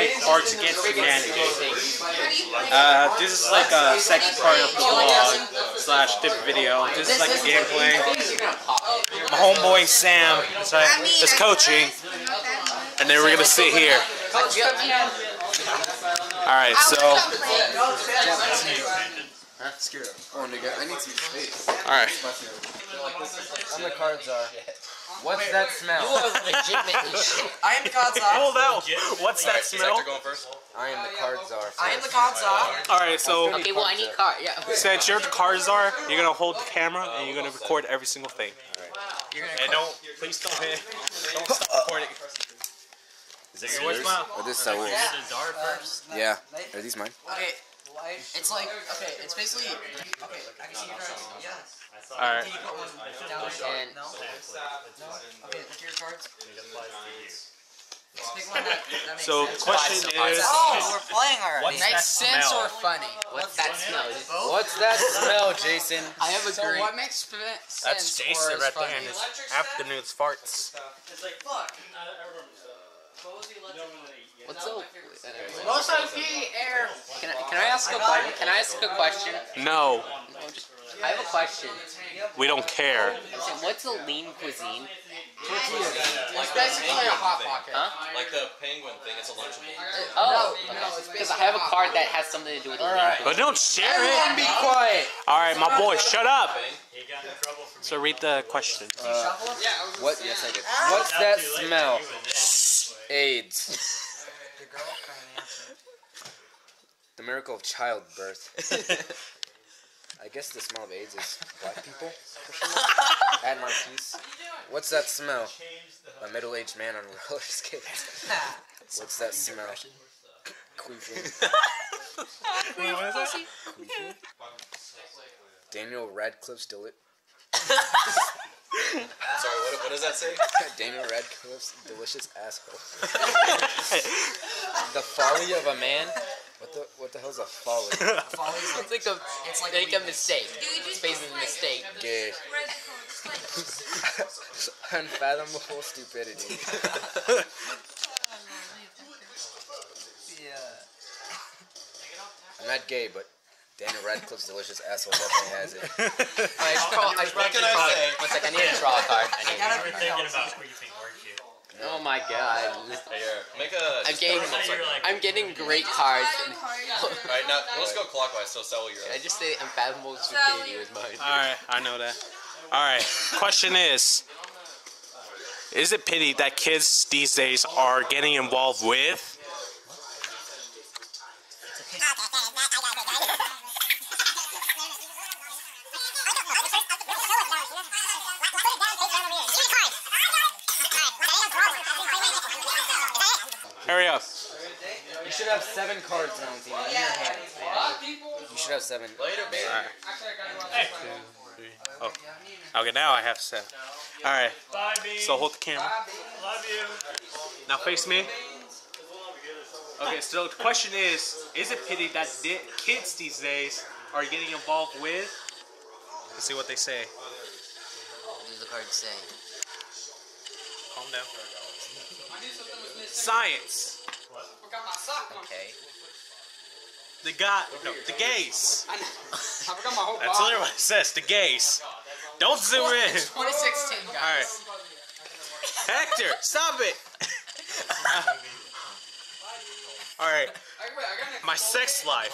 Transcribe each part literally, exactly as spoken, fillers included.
play Cards Against Humanity. Uh, this is like a second part of the vlog slash tip video. This is like a gameplay. My homeboy Sam is, uh, is coaching, and then we're gonna sit here. All right, so. Oh, nigga, I need some space. All right. I'm the cards are. What's that smell? You are legitimately shit. I am the cards are. Hold out. What's that smell? Going first? I am the cards are. I am the cards are. All right, so Okay, well I need card. Yeah. since you're the cards are, you're gonna hold the camera and you're gonna record every single thing. You're And don't, please don't hit, don't stop recording. Is this Where's yours? my? Or this Saul's? Yeah. Are these mine? Okay. It's like okay. It's basically okay. I can see your cards. Yes. All right. Can you put one down there? And No. No. Okay. Look at your cards. Pick one that, that makes So sense. question is, Oh, we're playing already. What's that Makes sense smell? or funny? what's that smell? What's that smell, Jason? I have a So great. what makes sense that's or Jason is right funny? there in his afternoon's farts. What's up? Most of the air. Can I, can I ask a question? Can I ask a question? No, I have a question. we don't care. What's a lean cuisine? It's basically a hot pocket. Huh? Like the penguin thing, it's a Lunchable. Oh, No, no, it's because I have a card that has something to do with lean. Alright. But don't share Everyone it. be quiet. All right, my boy, shut up. So read the question. Uh, what? Yes, I did. What's that smell? AIDS. The girl can answer. The miracle of childbirth. I guess the smell of AIDS is black people. Add Marquise. What's that smell? A middle-aged man on roller skates. What's that smell? Queefing. Queefing. Daniel Radcliffe's deli- Sorry, what, what does that say? Daniel Radcliffe's delicious asshole. The folly of a man. What the what the hell's a folly? It's like a, It's like like a a mistake. It's basically a mistake. Gay. Unfathomable stupidity. Yeah. I'm not gay, but Daniel Radcliffe's delicious asshole definitely has it. I just call, I just What can I draw- say? One sec, I need to draw a card. I need gotta a be card. Oh my god. Hey, here, make a. I'm just getting, put 'em upside down. I'm getting great cards. Alright, now let's go clockwise. So sell your. I just say unfathomable stupidity was mine. All right, I know that. All right, question is, is it pity that kids these days are getting involved with? Hurry up. You should have seven cards now, Tina, in your hand. You should have seven. Later, baby. Oh, okay, now I have seven. All right, so hold the camera. Love you. Now face me. Okay, so the question is, is it pity that di kids these days are getting involved with? Let's see what they say. What does the card say? Calm down. Science. Okay. The guy, no, the gays. I forgot my whole That's literally what it says, the gays. Don't zoom in. twenty sixteen, guys. All right. Hector, stop it. All right, my sex life.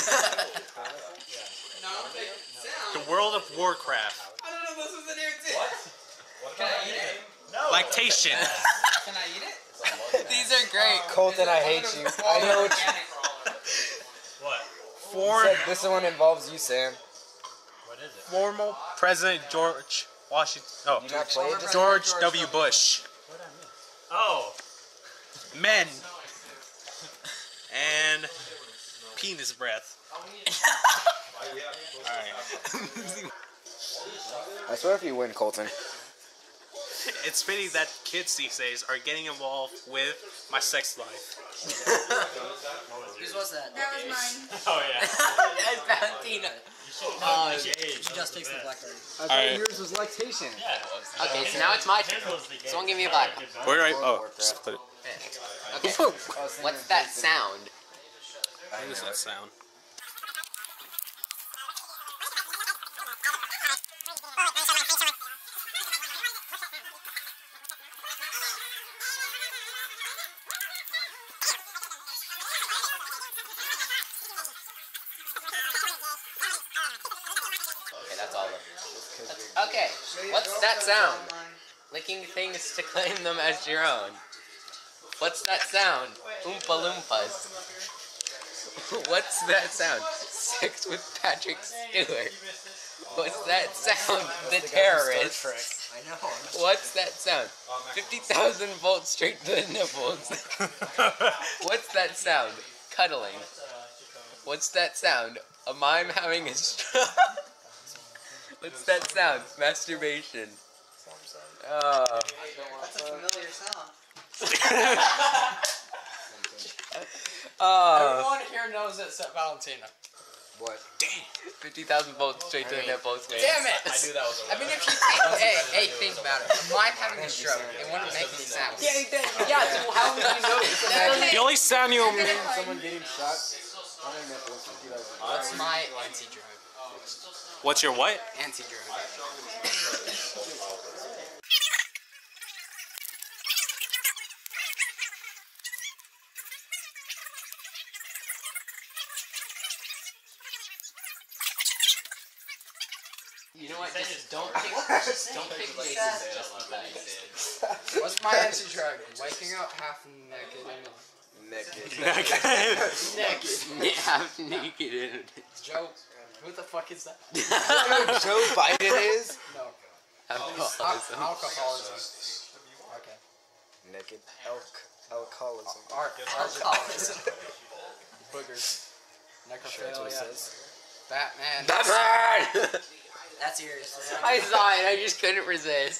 The World of Warcraft. I don't know this was in here too. What? Can I eat it? No. Lactation. Can I eat it? These are great. Colton, I hate you. I know what you What? Foreign, said. This one involves you, Sam. What is it? formal President George Washington. Oh, You not play it? Just George W. Bush. Oh. Men. And penis breath. Alright. I swear if you win, Colton. It's pity that kids these days are getting involved with my sex life. Whose was that? That was mine. Oh yeah. That's Valentina. Oh, you should age. She just takes the black card. I thought Alright. yours was lactation. Yeah. Okay, so now it's my turn. Someone give me a black. Where do I? Oh, just put it. Okay. What's that sound? What is that sound? Okay, that's all of them. Okay, what's that sound? Licking things to claim them as your own. What's that sound? Oompa Loompas. What's that sound? Sex with Patrick Stewart. What's that sound? The terrorists. I know. What's that sound? fifty thousand volts straight to the nipples. What's that sound? Cuddling. What's that sound? A mime having a stroke. What's that sound? Masturbation. Oh. That's a familiar sound. Oh. Everyone here knows it's Saint Valentina. What? fifty thousand volts straight to the nipples. Man. Damn it! I knew that was a I mean, if you think, hey, hey, think about it. If I'm having a stroke, it wouldn't make any sound. Yeah, he did. Yeah, so how would you know? The only sound you'll make. Someone getting shot on their nipples. That's my anti-drug. What's your what? Anti-drug. You know what? Just don't pick. Don't pick Jason's just because. What's my anti-drug? Waking up half naked and Naked. Naked. Half naked in Joe. Who the fuck is that? Joe Biden is? No. alcoholism. Al- alcoholism. Okay. Naked. Elk. Alcoholism. Art. Alcoholism. Boogers. That's what it Necrophilia. says. Batman. Batman! That's yours. I saw it. I just couldn't resist.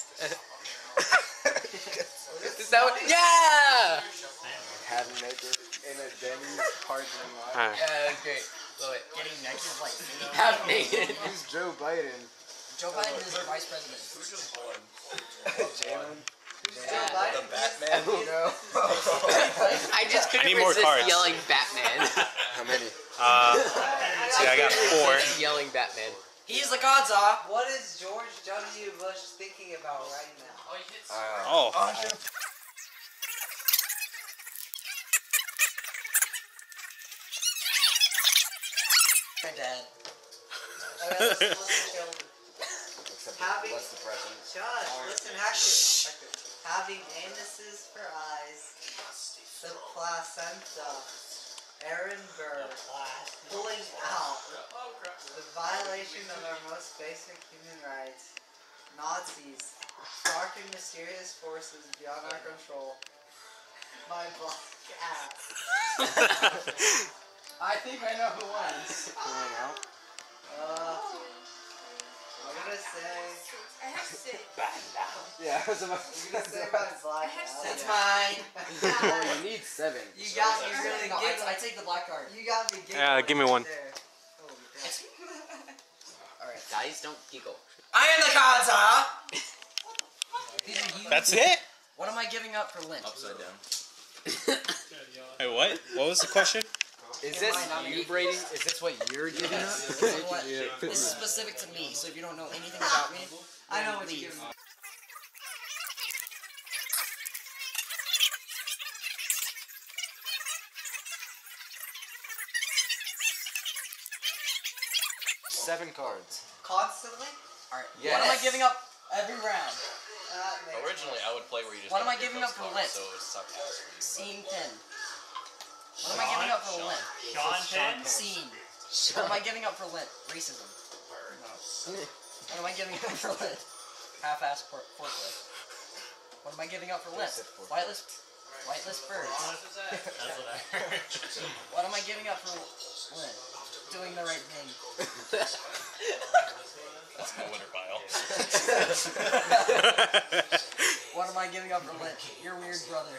Is that what? Yeah! Half naked in a Denny's parking lot. Alright. Yeah, that's great. Love it. Getting naked like Half naked. Who's Joe Biden? Joe Biden is the vice president. Jalen? Joe Biden. Batman? No. I just couldn't I need more resist cards. yelling Batman. How many? Uh, see, I got four. Yelling Batman. He's the Godza. What is George W. Bush thinking about right now? Uh, Oh. My dad. Okay, listen, listen, children. except Having- less the president. Shush, listen, Hector. Having anuses for eyes, the placenta, Aaron Burr, pulling out, the violation of our most basic human rights, Nazis, dark and mysterious forces beyond our control, my black ass. I think I know who wins. Pulling out. Uh, I'm gonna say, Yeah, I was about I'm gonna say my black ass. It's mine. Oh, you need seven. You got me really No, I, giggling. I take the black card. You got me giggling. Yeah, give me one. there. Holy crap. Alright. Guys, don't giggle. I am the Godza! These are you. That's it? What am I giving up for Lynch? Upside down. Hey, what? What was the question? Is this you, Brady? Is this what you're giving up? This is what- this is specific to me, so if you don't know anything about me, I know what leave. you're giving me. Seven cards. Constantly? Alright. Yes. What am I giving up every round? That makes Originally, I would play where you just. What am don't I get giving those up for cards, Lent? So it would suck ass for you. Scene ten. What am I giving up for Lent? Sean Penn? Scene. What am I giving up for Lent? Racism. What am I giving up for Lent? Half-ass por- forklift. What am I giving up for Lent? Whitelist, whitelist birds. That's what I heard. What am I giving up for Lent? Doing the right thing. That's my winner pile. What am I giving up for Lent? Your weird brother.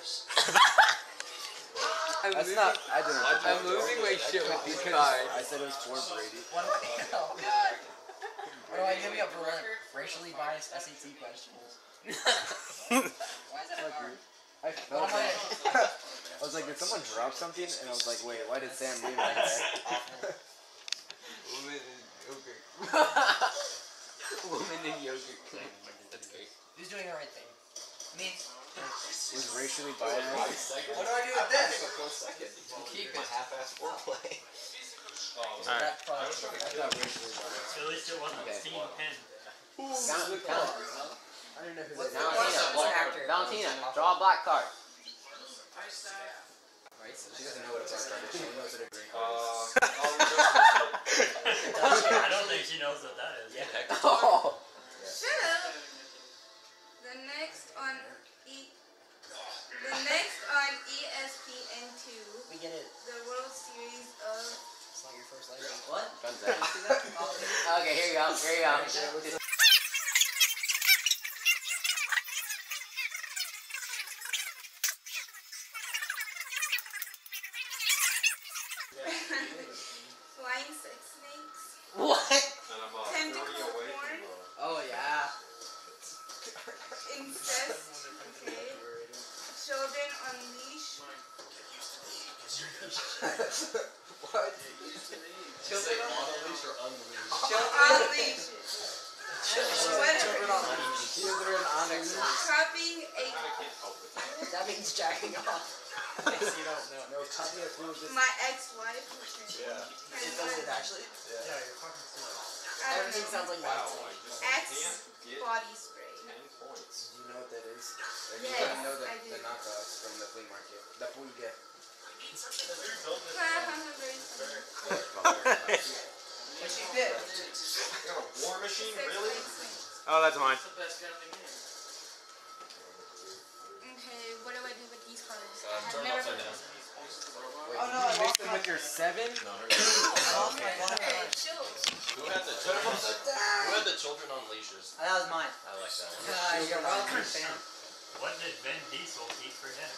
I'm That's losing, not. I didn't. I'm losing my shit with these cards. I said it was for Brady. What am I? Oh, God. What am I giving up for Lent? Racially biased S A T questions. Why is that hard? I felt that. I was like, did someone drop something? And I was like, wait, why did Sam leave like that? Woman in yogurt. Woman in yogurt. That's great. Who's doing the right thing? Me. Was racially biased. What do I do with this? Keep it. Half-ass foreplay. Alright. That probably. I thought racially biased. So at least it wasn't Okay. Steam Pen. Count, count. I don't know who What's that the is. Valentina, one actor? Valentina, draw a black card. She doesn't know what a black card is. She knows what a green Uh, card I don't think she knows what that is. yeah, heck. Oh. Shut up. The next on E. The next on E S P N two, We get it. the World Series of. It's not your first letter. What? Guns out. Okay, here you go. Here you go. This- Flying sex snakes, What? And I'm about Tentacle thirty away porn. from the... Oh yeah. Incest, okay. Children on leash, What? Children on a leash or unleashed? on leash, Children on Children on a leash. copying a I can't help it. That means jacking off. Yes, you don't know. No, copy of who is my ex-wife. Yeah. It does it actually? Yeah. I don't Everything know. sounds like Wow, white. I just Axe can't get body spray. ten points. Do you know what that is? Or Yes, you don't know the, I do. the knockoffs from the flea market. The flea get. Very funny. What she did? You got a war machine, Sex really? snakes. Oh, that's mine. Okay, what do I do with these cards? Uh, I have turn never upside heard down. of these. Wait, Oh, no, you I mix lost them my- with your seven? Okay, chill. Who had the children? Who had the children on leashes? That was mine. I like that one. Uh, you're welcome, fam. What did Vin Diesel eat for dinner?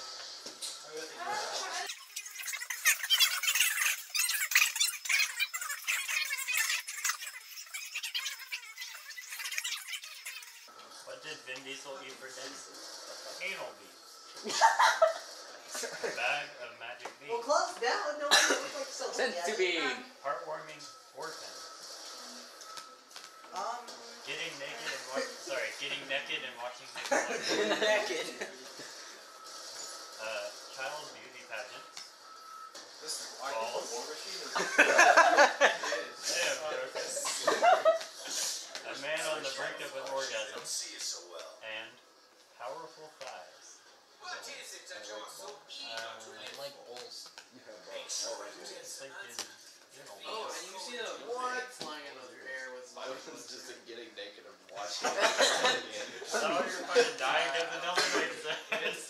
What did Vin Diesel eat for dinner? Anal beads. A bag of magic Well, beads. close down. No, it looks like so. Sent to be. Um, Heartwarming orphan. Um, Getting naked and watching. Sorry, getting naked and watching Nickelodeon. Naked. Uh, child beauty pageant. This I think the war machine is... Damn, Dorcas. A man on the brink of an orgasm. And powerful thighs. Um, I like bowls. You have both. Oh, right. thinking, you know, Oh, and you see the What? flying in the air with I was just like, getting naked and watching it. so you're fucking dying of the number way to say it.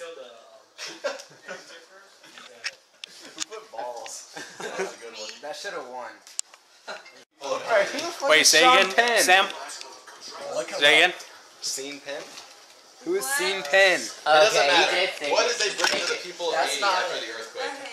Who put balls? That was a good one. That should have won. Alright, Wait, say Sean again. Penn? Sam? Say again. Scene Pen? Who is What? Scene Penn? It doesn't Okay, he matter. did think. What did they bring to the people of That's Haiti not after it. the earthquake? Okay.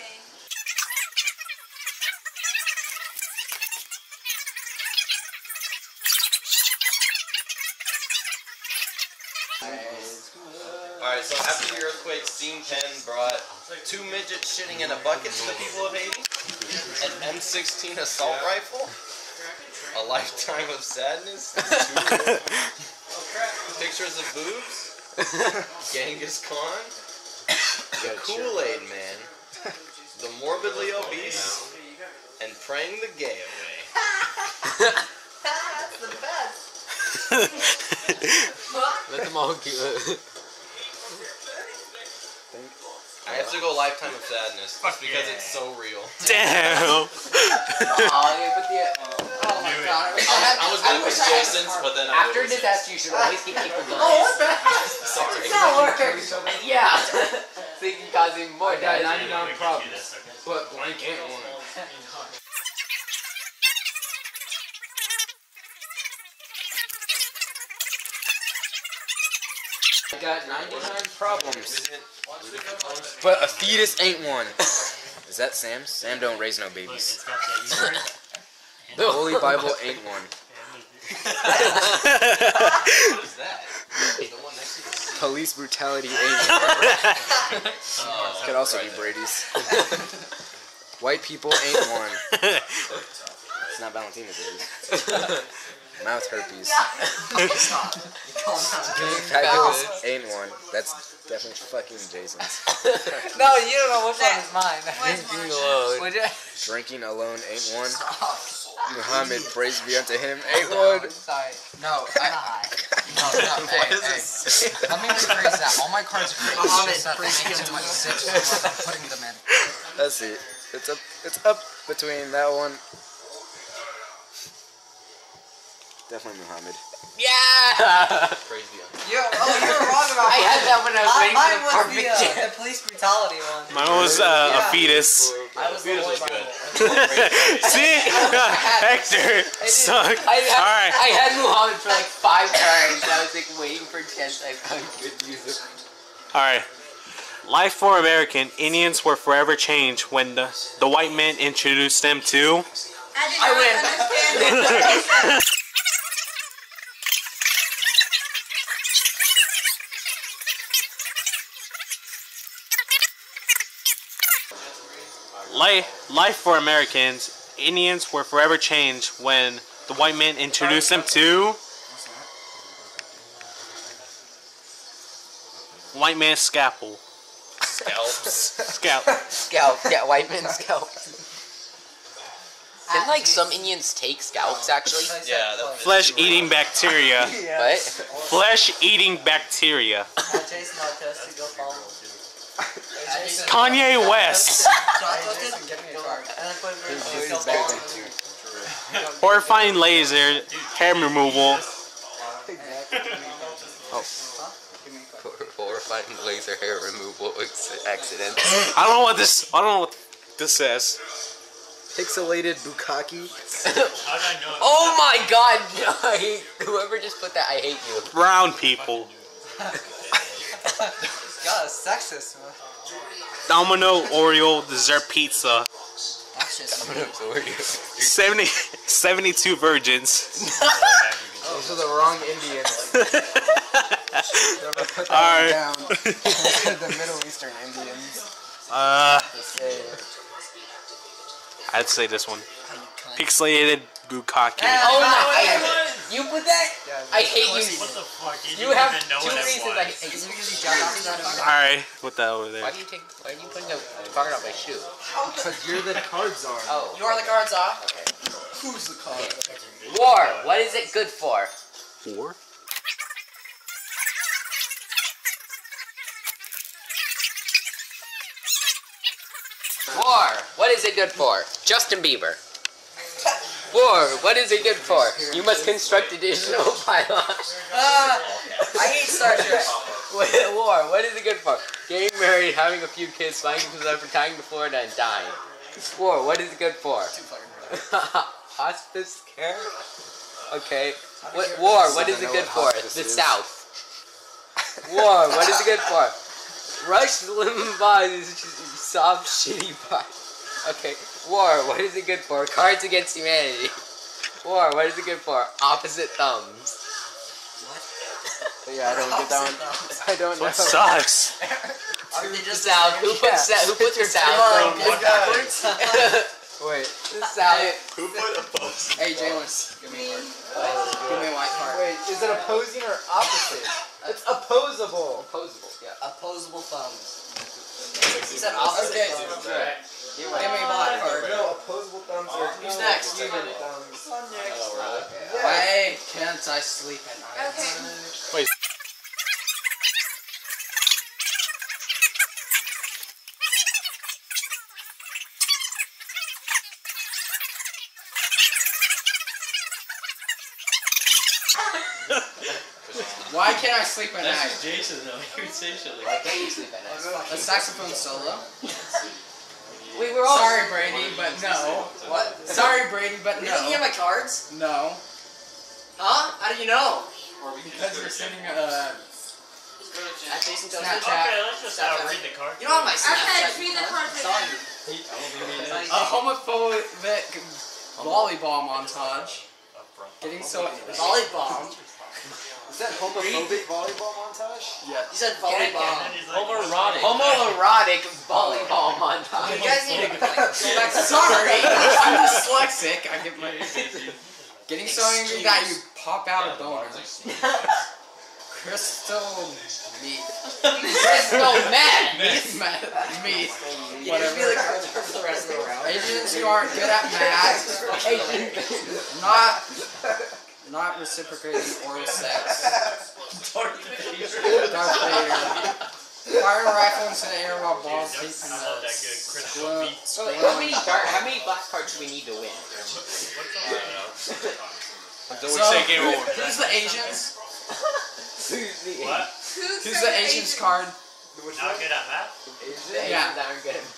Alright, so after the earthquake, Scene Pen brought two midgets shitting in a bucket to the people of Haiti, an M sixteen assault rifle, a lifetime of sadness, two pictures of boobs, Genghis Khan, the Kool-Aid Man, the morbidly obese, and praying the gay away. that's the best. Let them all keep it. I have to go lifetime of sadness just because yeah. it's so real. Damn. Oh, yeah, but the, Oh my Knew it. god. I was, I was gonna pick wish I had Jason's, but then I after knew it was his. disaster, you should always keep people going. Oh, what the heck? Sorry. That works. Yeah. So you can cause even more I got damage. ninety-nine We can do problems. this, okay? But blank ain't one. I got ninety-nine problems. But a fetus ain't one. Is that Sam? Sam don't raise no Look, babies. it's got the E word. The Holy Bible ain't one. What is that? The one next to the Police brutality ain't one. Could also be Brady's. White people ain't one. It's not Valentina's Day. Mouth herpes. Fabulous ain't one. That's definitely fucking Jason's. No, you don't know which one is mine. Drinking alone. Would you? Drinking alone ain't one. Muhammad, praise be unto him, ain't one. Sorry. No, I, no, no, hey, hey. Let me rephrase that. All my cards are great. It's just that they make too much sense when I'm putting them in. Let's see. It's up. It's up between that one. Definitely Muhammad. Yeah! Praise be unto You, oh, you were wrong about I had that when I was Mine, waiting mine for the was the, perfect uh, the police brutality one. Mine was uh, Yeah. a fetus. I was the Fetus boy was good. Bible. See? Hector suck. I had, Alright. I had Muhammad for like five turns. I was like waiting for chance. I found good music. Alright. Life for American Indians were forever changed when the, the white men introduced them to. I did I not win. understand. Life, life for Americans Indians were forever changed when the white men introduced them to. White man's scalpel. Scalps. Scalp. Scalp. Yeah, white man's scalp. Didn't like some Indians take scalps actually? Yeah, that Flesh-eating bacteria. What? Flesh-eating bacteria. Jason Artest to go follow. Kanye West. Horrifying laser hair removal. Horrifying laser hair removal accident. I don't know what this. I don't know what this says. Pixelated bukkake. How did I know? Oh my god! I hate whoever just put that. I hate you. Brown people. God, it's sexist, man. Domino Oreo dessert pizza. That's just seventy, seventy-two virgins. Those are the wrong Indians. Never put that Alright. down. The Middle Eastern Indians. Uh, To say. I'd say this one. Pixelated bukkake. Oh my! I, you put that? I hate you. What the fuck? You, You didn't have even know two what it reasons I was. hate you. usually jump off that fucker. Alright, put that over there. Why do you take? Why are you putting the target on my shoe? Because you're the cards are. Oh. You are the cards off. Okay. Who's the card? War. What is it good for? Four? War. What is it good for? Justin Bieber. War. What is it good for? You must construct additional pylons. Uh, I hate Star Trek. War. What is it good for? Getting married, having a few kids, flying to retiring to Florida, and dying. War. What is it good for? Hospice care. Okay. What, war. What is it good for? The South. War. What is it good for? Rush Limbaugh's soft, shitty part. Okay. War. What is it good for? Cards Against Humanity. War. What is it good for? Opposite thumbs. Yeah, I don't get that one. I don't know. What sucks? Are they just South. Who puts that? Who puts your South? What backwards? Wait. The South. Who put a post? Hey, Jalen, give me a card. Give me a white card. Wait, is it opposing or opposite? It's opposable. Opposable. Yeah. Opposable thumbs. He said opposite Okay. thumbs. Right. Give me a white card. No, opposable thumbs are Who's next? human thumbs. Why can't I sleep at night? Okay. Why can't I sleep at That's night? just Jason though. He would say shit Why like can't you sleep at night? A saxophone solo? We were all. Sorry, Brady, but no. What? Sorry, Brady, but You no. looking at my cards? No. Huh? How do you know? Because we're sending uh, At Jason Toasted? Snapchat. Okay, let's just uh, read the card. You don't have my Okay, Snapchat. read the card for It's on them. you. a homophobic volleyball montage. Getting so Volleyball. Is that homophobic volleyball montage? You said volleyball. Homoerotic. Homoerotic volleyball montage. You guys need to go back. Sorry, I'm dyslexic. I get my getting so angry that you pop out a boner. Crystal meat. Crystal meth. Meth. Meat. You just be the character for the rest of the round. Agents who aren't good at math. Not not reciprocating oral sex. Darth Vader. Fire a rifle into the air while balls deep in I love that good the crystal glow. beat. So how many dark, how many black cards do we need to win? Until we So, say game over. who's the Asians? What? Who's, Who's the Asians card? Not good at math? The Yeah. Asians aren't good.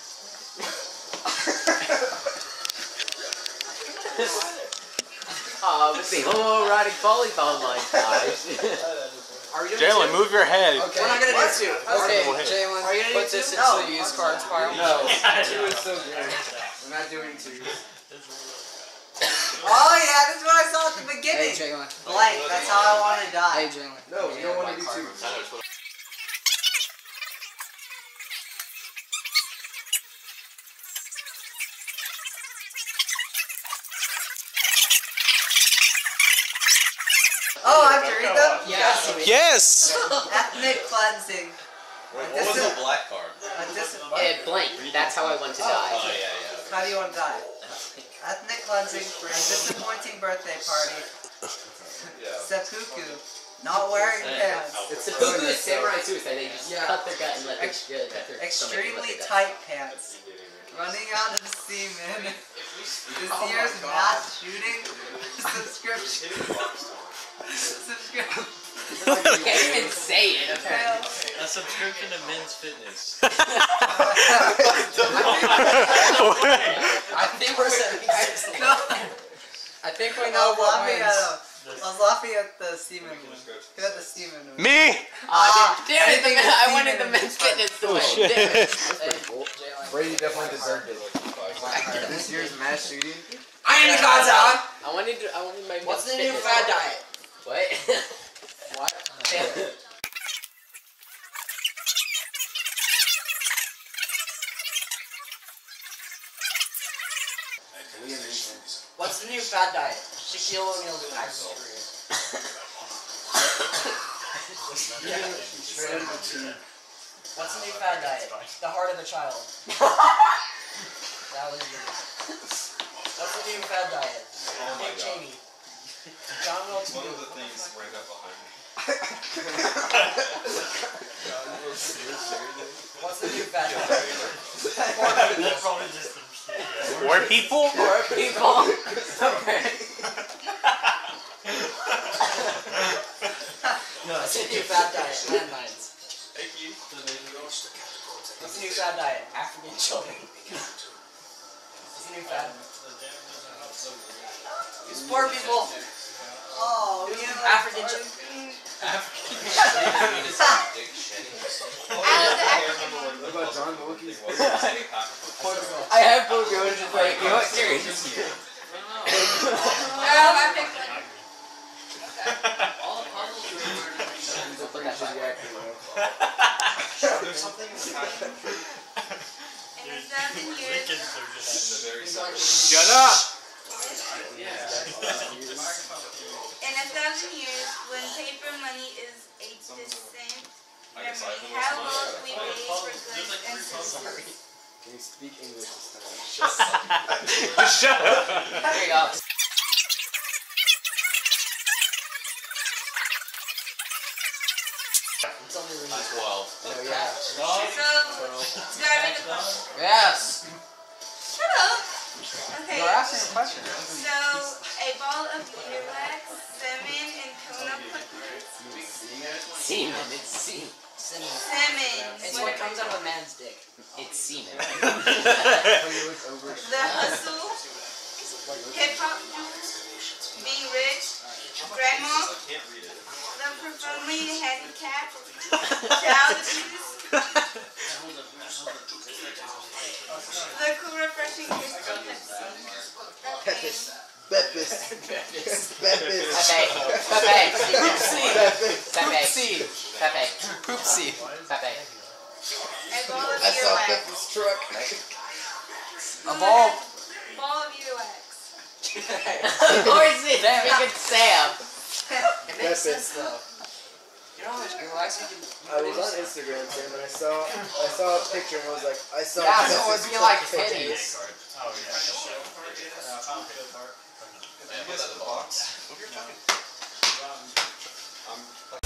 Oh, with the homoerotic volleyball montage. Are we doing Jalen, two? move your head. Okay. We're not gonna do two. Okay, Go ahead. Jalen, Are you gonna put do this two? into No. the used cards pile. No. Yeah, Two is so good. We're not doing two. Oh yeah, that's what I saw at the Hey, beginning. Jalen. Blank, that's how I want to die. Hey, Jalen. No, you don't want to do two. Oh, I have to read them? Yes. Yes! Ethnic cleansing. Wait, what was the black card? A dis- Eh, blank. That's how I want to die. Oh, yeah, yeah. How do you want to die? Ethnic cleansing, a disappointing birthday party. Seppuku, not wearing pants. Seppuku is samurai suicide. They just Yeah. cut their gut and let their, uh, cut their stomach and let Extremely their gut. tight pants. Running out of semen. This year's mass shooting subscription. Subscription. You can't even say it, apparently. A subscription to Men's Fitness. I think we're. No, I think we I know was what laughing at wins. him. I was laughing at the semen one. Who had the semen one? Me! Ah, damn it, the anything men, with I wanted the semen in men's it. fitness to Oh, win. shit. Damn it. Jalen. Brady definitely deserved it. This year's mass shooting. I am the God's eye. I wanted to, I wanted my What's the men's new fitness fad to win. diet? What? What? What's the new fad diet? Shaquille O'Neal's acting career. What's the new fad diet? The heart of a child. That was yours. What's the new fad diet? Dick Cheney. John Wilkes One of the Booth. things right up behind me. What's the new fad diet? That's probably just some shit. Yeah. Poor people? Poor people. Okay. What's the new fad diet? Landmines. Thank you. What's the new fad diet? African children. What's the new fad? It's poor people. Oh, you know, African children. What about John Wilkie's? I have Pogo and just like, you know what, serious. Oh, I picked one. In a thousand years, Lincoln surgeon. Shut up! in a thousand years, when paper money is a distant memory, how will we pay for goods and services? Can you speak English this time? Shut up! There you go. twelve. Oh, yeah. So, starting the question. Yes. Shut up. Okay. You're asking a question. So, a ball of earwax, semen, and tuna puppets. Semen, it's semen. Semen. Semen. It's what comes out of a man's dick. It's semen. The hustle, hip hop juice, being rich, grandma, the profoundly handicapped, child abuse, the cool refreshing taste of Pepsi. Beppis. Beppis. Okay, Pepe. Pepe. Poopsie. Pepe. Poopsie. Pepe. Poopsie. Pepe. And ball of I saw U X. Pepper's truck. Who A ball. has Ball of U X. Or is it freaking Sam? It makes sense though. You know how much relax you can. I was on Instagram, Sam, and I saw I saw a picture and I was like, I saw. Yeah, so it would Pepper's be truck like picture. titties. Oh yeah. Yeah, put that in the box. I'm